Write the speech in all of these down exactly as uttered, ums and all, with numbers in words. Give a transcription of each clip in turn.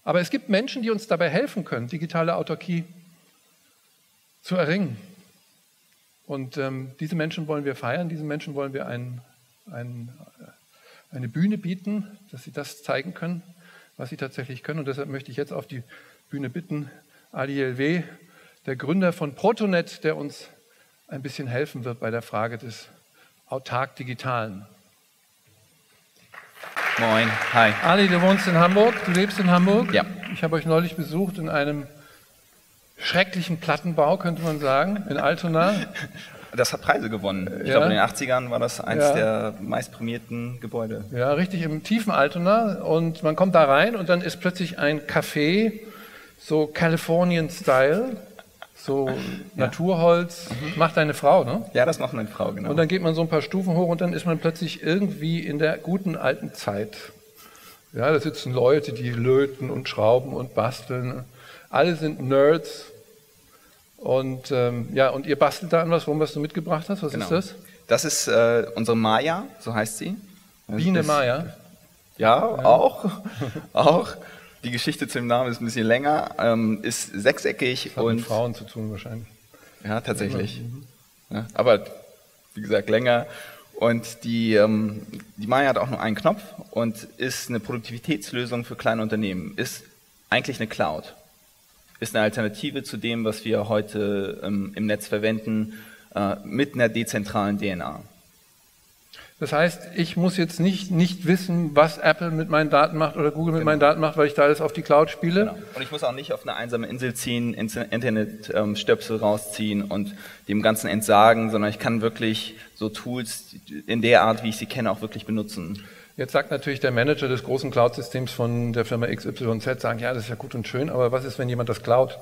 Aber es gibt Menschen, die uns dabei helfen können, digitale Autarkie zu erringen. Und ähm, diese Menschen wollen wir feiern, diesen Menschen wollen wir ein, ein, eine Bühne bieten, dass sie das zeigen können, was sie tatsächlich können. Und deshalb möchte ich jetzt auf die Bühne bitten, Ali Elveh, der Gründer von Protonet, der uns ein bisschen helfen wird bei der Frage des autark Digitalen. Moin, hi. Ali, du wohnst in Hamburg, du lebst in Hamburg. Ja. Ich habe euch neulich besucht in einem schrecklichen Plattenbau, könnte man sagen, in Altona. Das hat Preise gewonnen. Ich Ja. glaube, in den achtzigern war das eins Ja. der meistprämierten Gebäude. Ja, richtig im tiefen Altona. Und man kommt da rein und dann ist plötzlich ein Café, so Californian-Style, so Naturholz. Macht deine Frau, ne? Ja, das macht meine Frau, genau. Und dann geht man so ein paar Stufen hoch und dann ist man plötzlich irgendwie in der guten alten Zeit. Ja, da sitzen Leute, die löten und schrauben und basteln. Alle sind Nerds. Und ähm, ja, und ihr bastelt da an was rum, was du mitgebracht hast. Was Genau. ist das? Das ist äh, unsere Maya, so heißt sie. Das Biene ist- Maya. Ja, auch. auch. Die Geschichte zu dem Namen ist ein bisschen länger, ähm, ist sechseckig Hat mit und Frauen zu tun wahrscheinlich. ja, tatsächlich. Ja, aber wie gesagt, länger. Und die, ähm, die Maya hat auch nur einen Knopf und ist eine Produktivitätslösung für kleine Unternehmen. Ist eigentlich eine Cloud. Ist eine Alternative zu dem, was wir heute ähm, im Netz verwenden, äh, mit einer dezentralen D N A. Das heißt, ich muss jetzt nicht, nicht wissen, was Apple mit meinen Daten macht oder Google mit meinen Daten macht, weil ich da alles auf die Cloud spiele. Genau. Und ich muss auch nicht auf eine einsame Insel ziehen, ins Internet-Stöpsel rausziehen und dem Ganzen entsagen, sondern ich kann wirklich so Tools in der Art, wie ich sie kenne, auch wirklich benutzen. Jetzt sagt natürlich der Manager des großen Cloud-Systems von der Firma X Y Z, sagen, ja, das ist ja gut und schön, aber was ist, wenn jemand das klaut?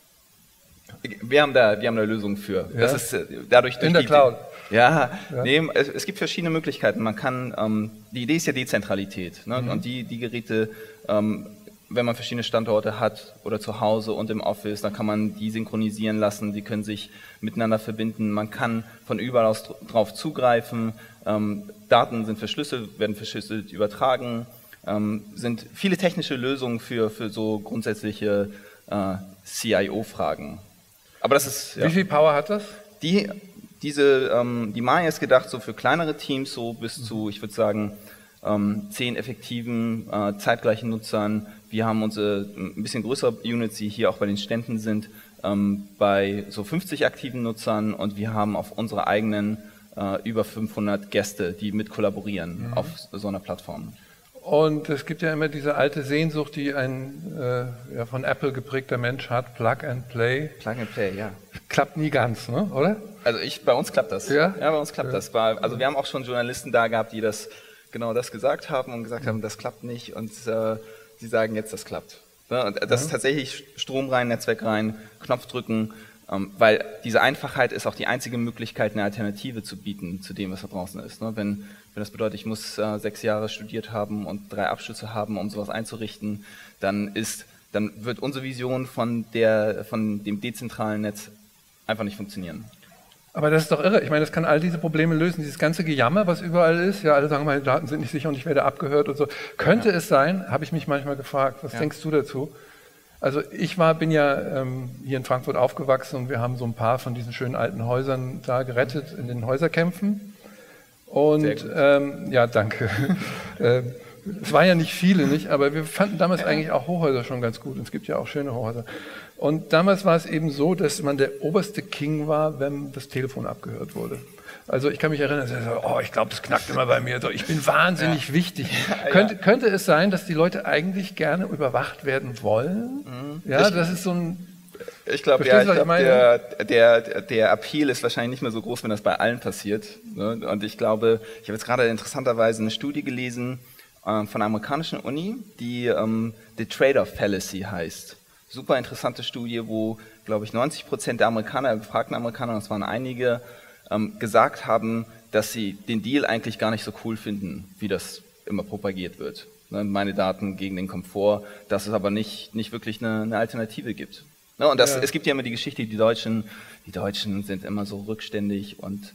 Wir haben da, wir haben da Lösungen für. Ja? Das ist äh, dadurch durch In der die, Cloud? Ja, Ja. Nee, es, es gibt verschiedene Möglichkeiten. Man kann, ähm, die Idee ist ja Dezentralität, ne? Mhm. Und die, die Geräte, ähm, wenn man verschiedene Standorte hat oder zu Hause und im Office, dann kann man die synchronisieren lassen, die können sich miteinander verbinden. Man kann von überall aus dr- drauf zugreifen. Ähm, Daten sind verschlüsselt, werden verschlüsselt übertragen. Ähm, sind viele technische Lösungen für, für so grundsätzliche äh, C I O-Fragen. Aber das ist ja. Wie viel Power hat das? Die, diese, ähm, die Maya ist gedacht so für kleinere Teams, so bis zu, ich würde sagen, ähm, zehn effektiven, äh, zeitgleichen Nutzern. Wir haben unsere ein bisschen größere Units, die hier auch bei den Ständen sind, ähm, bei so fünfzig aktiven Nutzern und wir haben auf unserer eigenen äh, über fünfhundert Gäste, die mit kollaborieren Mhm. auf so einer Plattform. Und es gibt ja immer diese alte Sehnsucht, die ein äh, ja, von Apple geprägter Mensch hat, Plug and Play. Plug and Play, ja. Klappt nie ganz, ne? Oder? Also ich, bei uns klappt das. Ja? Ja, bei uns klappt Ja. das. War, also wir haben auch schon Journalisten da gehabt, die das genau das gesagt haben und gesagt haben, das klappt nicht und äh, sie sagen jetzt, das klappt. Ja, und das Ja. ist tatsächlich Strom rein, Netzwerk rein, Knopf drücken, ähm, weil diese Einfachheit ist auch die einzige Möglichkeit, eine Alternative zu bieten zu dem, was da draußen ist. Ne? Wenn, wenn das bedeutet, ich muss äh, sechs Jahre studiert haben und drei Abschlüsse haben, um sowas einzurichten, dann ist, dann wird unsere Vision von der, von dem dezentralen Netz einfach nicht funktionieren. Aber das ist doch irre. Ich meine, das kann all diese Probleme lösen. Dieses ganze Gejammer, was überall ist. Ja, alle sagen, meine Daten sind nicht sicher und ich werde abgehört und so. Könnte Ja. es sein, habe ich mich manchmal gefragt, was Ja. denkst du dazu? Also ich war, bin ja ähm, hier in Frankfurt aufgewachsen und wir haben so ein paar von diesen schönen alten Häusern da gerettet in den Häuserkämpfen. Und Sehr gut. ähm, ja, danke. ähm, es waren ja nicht viele, nicht, aber wir fanden damals eigentlich auch Hochhäuser schon ganz gut. Und es gibt ja auch schöne Hochhäuser. Und damals war es eben so, dass man der oberste King war, wenn das Telefon abgehört wurde. Also ich kann mich erinnern, so, oh, ich glaube, das knackt immer bei mir. So, ich bin wahnsinnig Ja. wichtig. Ja. Könnte, könnte es sein, dass die Leute eigentlich gerne überwacht werden wollen? Mhm. Ja, Ich- das ist so ein... Ich glaube, Verstehst ja, du, was ich ich glaub, meine? der, der, der Appeal ist wahrscheinlich nicht mehr so groß, wenn das bei allen passiert. Ne? Und ich glaube, ich habe jetzt gerade interessanterweise eine Studie gelesen äh, von einer amerikanischen Uni, die ähm, The Trade-off Fallacy heißt. Super interessante Studie, wo, glaube ich, neunzig Prozent der Amerikaner, der befragten Amerikaner, das waren einige, ähm, gesagt haben, dass sie den Deal eigentlich gar nicht so cool finden, wie das immer propagiert wird. Ne? Meine Daten gegen den Komfort, dass es aber nicht, nicht wirklich eine, eine Alternative gibt. Ne? Und das, Ja. es gibt ja immer die Geschichte, die Deutschen, die Deutschen sind immer so rückständig und,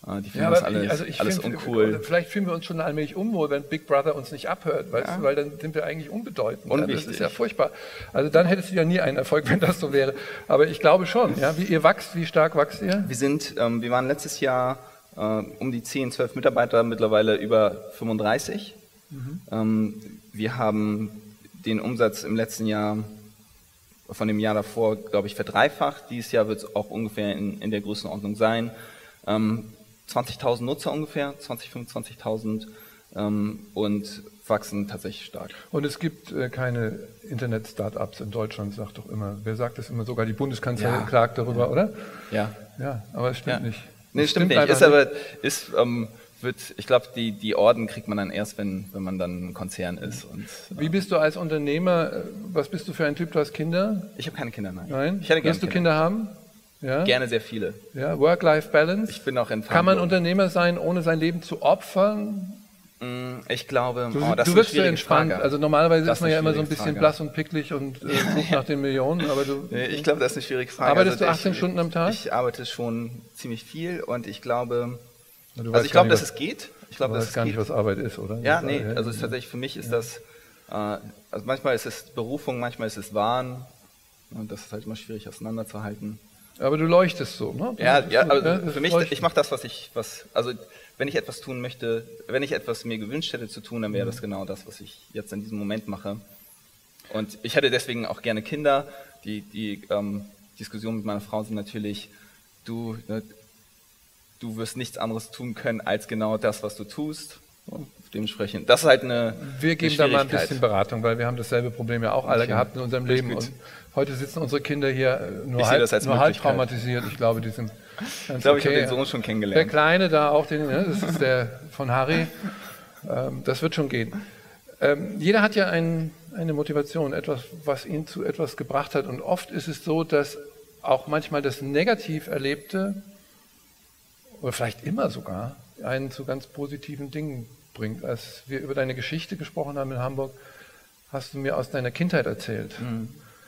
Die finden Ja, das aber alles, also ich alles find, uncool. Vielleicht fühlen wir uns schon allmählich unwohl, wenn Big Brother uns nicht abhört, weißt Ja. du, weil dann sind wir eigentlich unbedeutend. Unwichtig. Also das ist ja furchtbar. Also dann hättest du ja nie einen Erfolg, wenn das so wäre. Aber ich glaube schon. Ja, wie ihr wächst, wie stark wächst ihr? Wir sind, ähm, wir waren letztes Jahr äh, um die zehn, zwölf Mitarbeiter, mittlerweile über fünfunddreißig. Mhm. Ähm, wir haben den Umsatz im letzten Jahr von dem Jahr davor, glaube ich, verdreifacht. Dieses Jahr wird es auch ungefähr in, in der Größenordnung sein. Ähm, zwanzigtausend Nutzer ungefähr, zwanzig, fünfundzwanzigtausend ähm, und wachsen tatsächlich stark. Und es gibt äh, keine Internet-Startups in Deutschland, sagt doch immer. Wer sagt das immer? Sogar die Bundeskanzlerin Ja. klagt darüber, Ja. oder? Ja. Ja, aber es stimmt Ja. nicht. Nee, Es stimmt, nicht. leider Ist aber, ist, ähm, wird, ich glaube, die, die Orden kriegt man dann erst, wenn, wenn man dann ein Konzern ist. Und, äh, Wie bist du als Unternehmer, äh, was bist du für ein Typ, du hast Kinder? ich habe keine Kinder, nein. Nein? Ich hätte gerne Wirst du Kinder haben? Ja? Gerne sehr viele. Ja, Work-Life-Balance? Ich bin auch in Kann man Verhandlungen. Unternehmer sein, ohne sein Leben zu opfern? Mm, Ich glaube, Du, oh, das du ist eine wirst so schwierige entspannt. Frage. Also normalerweise Das ist man ist ja eine immer so ein schwierige bisschen Frage. blass und picklig und äh, sucht nach den Millionen. Aber du, Nee, Ich glaube, das ist eine schwierige Frage. Arbeitest du ich- achtzehn Stunden am Tag? Ich arbeite schon ziemlich viel und ich glaube, du also weißt ich gar glaube, nicht, dass was- es geht. Ich du glaube, dass weißt es gar nicht, geht. was Arbeit ist, oder? Ja, Das- nee, also es ist tatsächlich für mich ist das, äh, also manchmal ist es Berufung, manchmal ist es Wahn und das ist halt immer schwierig auseinanderzuhalten. Aber du leuchtest so, ne? Ja, Du- ja, du- aber das für mich, leuchtet. ich mache das, was ich, was, also wenn ich etwas tun möchte, wenn ich etwas mir gewünscht hätte zu tun, dann wäre das genau das, was ich jetzt in diesem Moment mache. Und ich hätte deswegen auch gerne Kinder. Die, die ähm, Diskussionen mit meiner Frau sind natürlich, du, ne, du wirst nichts anderes tun können als genau das, was du tust. Und dementsprechend, das ist halt eine Wir geben eine da mal ein Schwierigkeit. bisschen Beratung, weil wir haben dasselbe Problem ja auch alle Okay. gehabt in unserem Alles Leben. gut. Und heute sitzen unsere Kinder hier äh, nur Ich sehe halb, das als nur halb Möglichkeit. traumatisiert. Ich glaube, die sind ganz Ich glaube, ich okay. habe den Sohn schon Der kennengelernt. Kleine da auch, den, ne, das ist der von Harry. Ähm, das wird schon gehen. Ähm, jeder hat ja ein, eine Motivation, etwas, was ihn zu etwas gebracht hat. Und oft ist es so, dass auch manchmal das negativ Erlebte, oder vielleicht immer sogar, einen zu ganz positiven Dingen bringt. Als wir über deine Geschichte gesprochen haben in Hamburg, hast du mir aus deiner Kindheit erzählt. Mhm.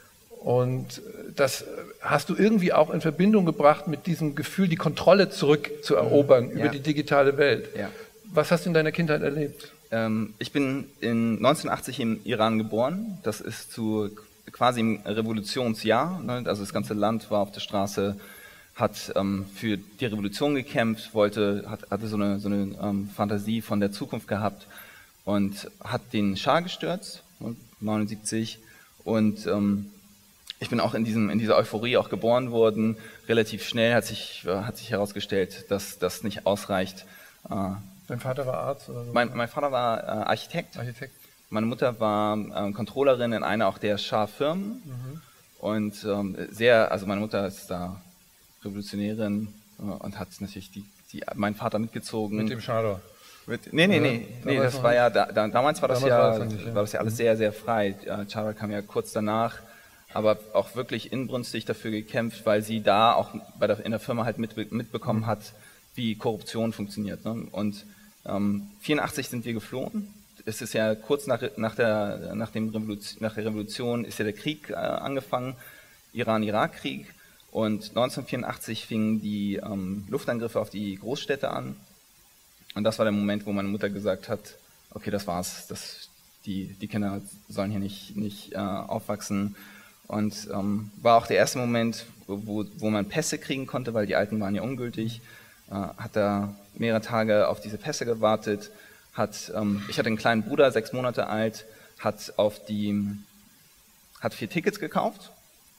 Und das hast du irgendwie auch in Verbindung gebracht mit diesem Gefühl, die Kontrolle zurückzuerobern über Ja. die digitale Welt. Ja. Was hast du in deiner Kindheit erlebt? Ähm, ich bin in neunzehnhundertachtzig im Iran geboren. Das ist zu quasi im Revolutionsjahr. Ne? Also das ganze Land war auf der Straße, hat ähm, für die Revolution gekämpft, wollte, hat, hatte so eine, so eine ähm, Fantasie von der Zukunft gehabt und hat den Schah gestürzt, neunundsiebzig. Und ähm, ich bin auch in, diesem, in dieser Euphorie auch geboren worden. Relativ schnell hat sich, äh, hat sich herausgestellt, dass das nicht ausreicht. Äh, Dein Vater war Arzt oder so? mein, mein Vater war äh, Architekt. Architekt. Meine Mutter war ähm, Controllerin in einer auch der Schah-Firmen. Mhm. Und ähm, sehr, also meine Mutter ist da Revolutionärin äh, und hat natürlich die, die, meinen Vater mitgezogen. Mit dem Schador. Mit, nee, nee, Ja, nee, nee, damals das noch war nicht. ja, da, da, damals war das Damals ja, war das noch nicht, ja. war das ja alles sehr, sehr frei. Äh, Chara kam ja kurz danach, aber auch wirklich inbrünstig dafür gekämpft, weil sie da auch bei der, in der Firma halt mit, mitbekommen Mhm. hat, wie Korruption funktioniert. Ne? Und ähm, vierundachtzig sind wir geflohen. Es ist ja kurz nach, nach, der, nach, dem Revolution, nach der Revolution ist ja der Krieg äh, angefangen, Iran-Irak-Krieg. Und neunzehnhundertvierundachtzig fingen die ähm, Luftangriffe auf die Großstädte an. Und das war der Moment, wo meine Mutter gesagt hat, okay, das war's, das, die, die Kinder sollen hier nicht, nicht äh, aufwachsen. Und ähm, war auch der erste Moment, wo, wo man Pässe kriegen konnte, weil die alten waren ja ungültig. Äh, hat da mehrere Tage auf diese Pässe gewartet. Hat, ähm, ich hatte einen kleinen Bruder, sechs Monate alt, hat auf die, hat vier Tickets gekauft,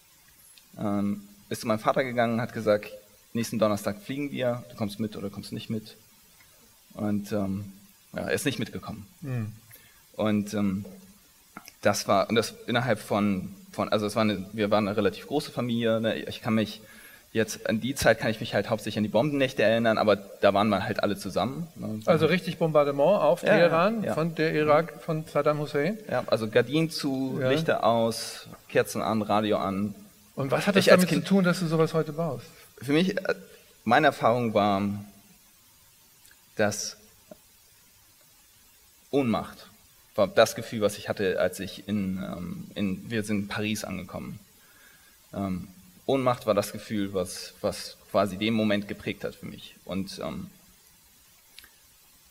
ähm, ist zu meinem Vater gegangen, hat gesagt, nächsten Donnerstag fliegen wir, du kommst mit oder kommst nicht mit. Und ähm, ja, er ist nicht mitgekommen. Mhm. Und ähm, das war, und das innerhalb von, von also es war eine, wir waren eine relativ große Familie, ne? Ich kann mich jetzt, an die Zeit kann ich mich halt hauptsächlich an die Bombennächte erinnern, aber da waren wir halt alle zusammen. Ne? Also richtig Bombardement auf Ja, Teheran ja. von der Irak, von Saddam Hussein. Ja, also Gardinen zu, Ja. Lichter aus, Kerzen an, Radio an. Und was hat das Ich als damit Kind- zu tun, dass du sowas heute baust? Für mich, äh, meine Erfahrung war, dass Ohnmacht war das Gefühl, was ich hatte, als ich in, ähm, in wir sind in Paris angekommen. Ähm, Ohnmacht war das Gefühl, was, was quasi den Moment geprägt hat für mich. Und ähm,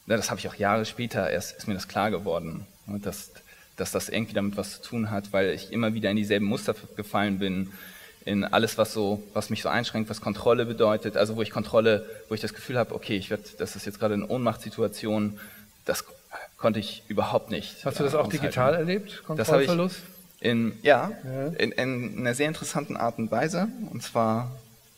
ne, das habe ich auch Jahre später erst, ist mir das klar geworden, ne, dass, dass das irgendwie damit was zu tun hat, weil ich immer wieder in dieselben Muster gefallen bin, in alles, was so, was mich so einschränkt, was Kontrolle bedeutet, also wo ich Kontrolle, wo ich das Gefühl habe, okay, ich werd, das ist jetzt gerade eine Ohnmachtssituation, das konnte ich überhaupt nicht. Hast du das auch aushalten. digital erlebt, Kontrollverlust? Das habe ich in, ja, ja. In, in einer sehr interessanten Art und Weise, und zwar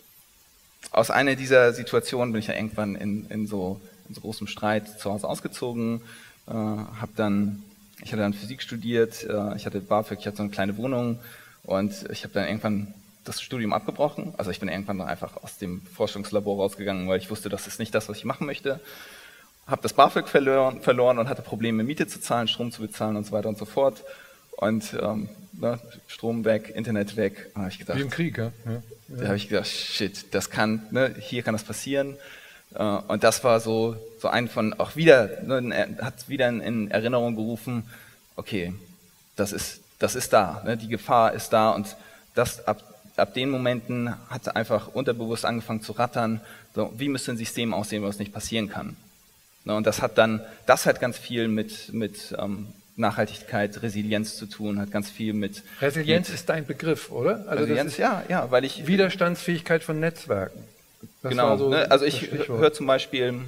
aus einer dieser Situationen bin ich ja irgendwann in, in, so, in so großem Streit zu Hause ausgezogen, äh, habe dann, ich hatte dann Physik studiert, äh, ich hatte BAföG, ich hatte so eine kleine Wohnung und ich habe dann irgendwann das Studium abgebrochen. Also ich bin irgendwann einfach aus dem Forschungslabor rausgegangen, weil ich wusste, das ist nicht das, was ich machen möchte. Habe das BAföG verloren, verloren und hatte Probleme, Miete zu zahlen, Strom zu bezahlen und so weiter und so fort. Und ähm, ne, Strom weg, Internet weg. Da habe ich gedacht, wie im Krieg, ja. ja. ja. Da habe ich gedacht, shit, das kann, ne, hier kann das passieren. Äh, und das war so, so ein von, auch wieder, ne, hat wieder in, in Erinnerung gerufen, okay, das ist, das ist da, ne, die Gefahr ist da, und das ab, ab den Momenten hat einfach unterbewusst angefangen zu rattern, so, wie müsste ein System aussehen, was nicht passieren kann. Ne, und das hat dann, das hat ganz viel mit, mit ähm, Nachhaltigkeit, Resilienz zu tun, hat ganz viel mit... Resilienz mit, ist dein Begriff, oder? Also Resilienz, das ist ja, ja, weil ich... Widerstandsfähigkeit von Netzwerken. Das genau, so ne, also ich höre zum Beispiel,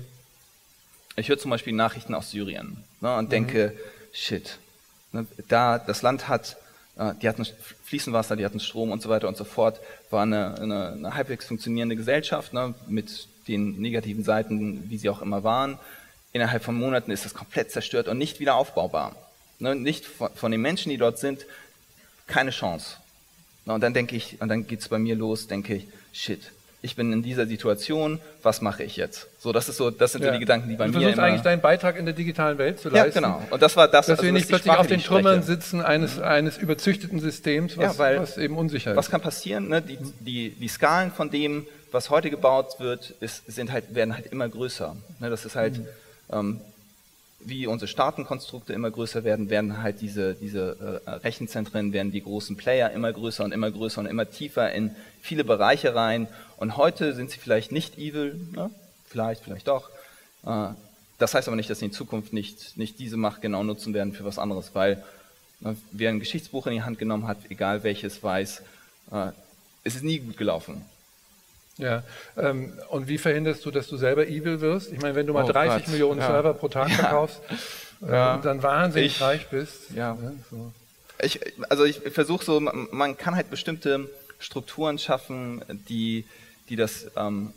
ich höre zum Beispiel Nachrichten aus Syrien, ne, und mhm. denke, shit, ne, da das Land hat, äh, die hatten fließend Wasser, die hatten Strom und so weiter und so fort, war eine, eine, eine halbwegs funktionierende Gesellschaft, ne, mit den negativen Seiten, wie sie auch immer waren. Innerhalb von Monaten ist das komplett zerstört und nicht wieder aufbaubar. Ne, nicht von, von den Menschen, die dort sind, keine Chance. Ne, und dann denke ich, und dann geht es bei mir los, denke ich, shit, ich bin in dieser Situation, was mache ich jetzt? So, das ist so, das sind ja so die Gedanken, die bei du mir immer... Du versuchst eigentlich deinen Beitrag in der digitalen Welt zu leisten. Ja, genau. Und das war das, dass also, wir nicht das plötzlich Sprache, auf den Trümmern spreche. sitzen eines, mhm. eines überzüchteten Systems, was, ja, weil, was eben unsicher ist. Was kann passieren? Ne? Die, die, die Skalen von dem, was heute gebaut wird, ist, sind halt, werden halt immer größer. Ne? Das ist halt... Mhm. Ähm, wie unsere Staatenkonstrukte immer größer werden, werden halt diese, diese äh, Rechenzentren, werden die großen Player immer größer und immer größer und immer tiefer in viele Bereiche rein. Und heute sind sie vielleicht nicht evil, ne? vielleicht, vielleicht doch. Äh, das heißt aber nicht, dass sie in Zukunft nicht, nicht diese Macht genau nutzen werden für was anderes, weil äh, wer ein Geschichtsbuch in die Hand genommen hat, egal welches, weiß, äh, es ist nie gut gelaufen. Ja, ähm, und wie verhinderst du, dass du selber evil wirst? Ich meine, wenn du mal oh dreißig Gott. Millionen ja. Server pro Tag ja. verkaufst ja. äh, und dann wahnsinnig ich, reich bist. Ja. Ja, so. ich, also ich versuche so, man kann halt bestimmte Strukturen schaffen, die, die das, ähm,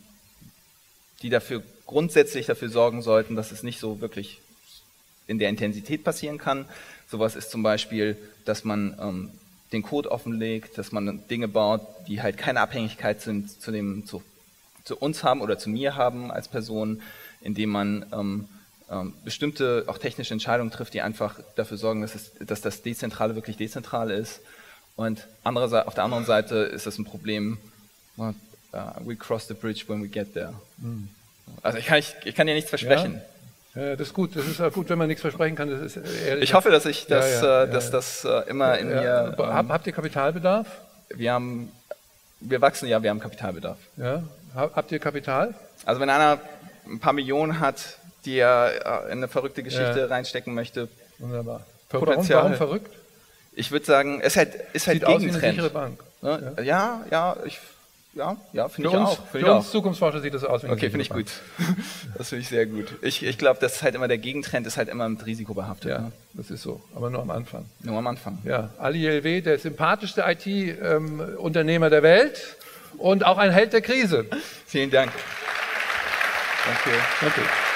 die dafür grundsätzlich dafür sorgen sollten, dass es nicht so wirklich in der Intensität passieren kann. Sowas ist zum Beispiel, dass man ähm, den Code offenlegt, dass man Dinge baut, die halt keine Abhängigkeit sind zu, dem, zu, zu uns haben oder zu mir haben als Person, indem man ähm, ähm, bestimmte auch technische Entscheidungen trifft, die einfach dafür sorgen, dass, es, dass das Dezentrale wirklich dezentral ist. Und andere, auf der anderen Seite ist das ein Problem, uh, we cross the bridge when we get there. Mhm. Also ich kann, ich, ich kann dir nichts versprechen. Ja. Ja, das ist gut. Das ist auch gut, wenn man nichts versprechen kann. Das ist ehrlich. Ich hoffe, dass ich das, ja, ja, dass ja. das äh, immer in ja, mir. Hab, Ähm, habt ihr Kapitalbedarf? Wir haben, wir wachsen, ja, wir haben Kapitalbedarf. Ja. Habt ihr Kapital? Also wenn einer ein paar Millionen hat, die er in eine verrückte Geschichte ja. reinstecken möchte. Wunderbar. Warum, warum verrückt? Ich würde sagen, es ist halt, ist halt Sieht aus wie Gegentrend. eine sichere Bank. Ne? Ja, ja, ja, ich. Ja, ja finde ich uns, auch. Find für ich uns auch. Zukunftsforscher sieht das aus wie eine Okay, finde ich gut. Das finde ich sehr gut. Ich, ich glaube, das ist halt immer der Gegentrend, ist halt immer mit Risiko behaftet. Ja, ne? das ist so, aber nur am Anfang. Nur am Anfang. Ja, Ali Elveh, der sympathischste I T-Unternehmer der Welt und auch ein Held der Krise. Vielen Dank. Danke. Danke.